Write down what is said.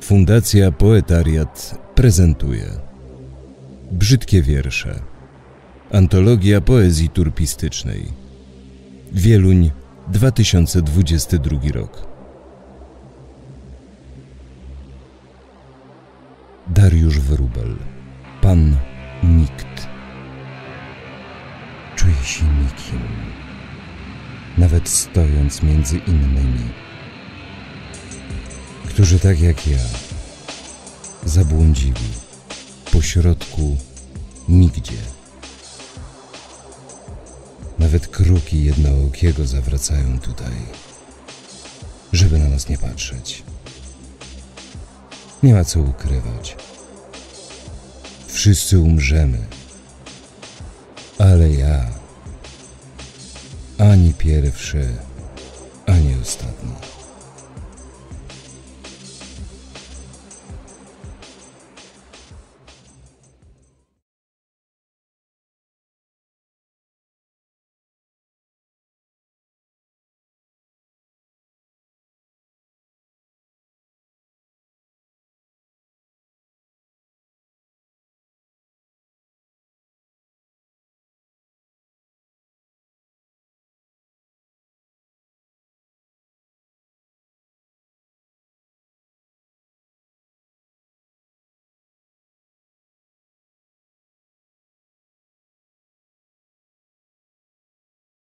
Fundacja Poetariat prezentuje Brzydkie wiersze. Antologia poezji turpistycznej. Wieluń, 2022 rok. Dariusz Wróbel. Pan Nikt. Czuję się nikim, nawet stojąc między innymi, którzy tak jak ja zabłądzili pośrodku nigdzie. Nawet kruki jednookiego zawracają tutaj, żeby na nas nie patrzeć. Nie ma co ukrywać. Wszyscy umrzemy, ale ja ani pierwszy,